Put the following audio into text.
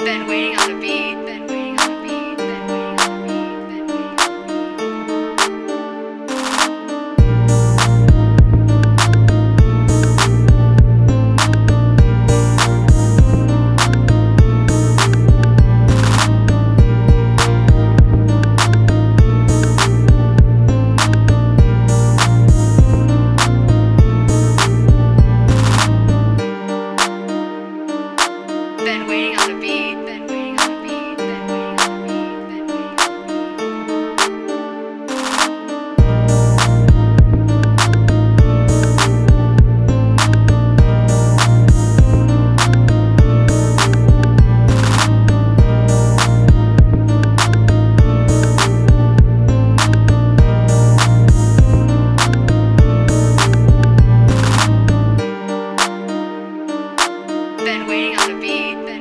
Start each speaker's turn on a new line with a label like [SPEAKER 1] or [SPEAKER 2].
[SPEAKER 1] Been waiting on a beat. Been waiting on a beat. Been waiting on a beat. Been waiting Been waiting on a beat. Been waiting on a beat. Been waiting on a beat. Been waiting on a beat. Been waiting on a beat.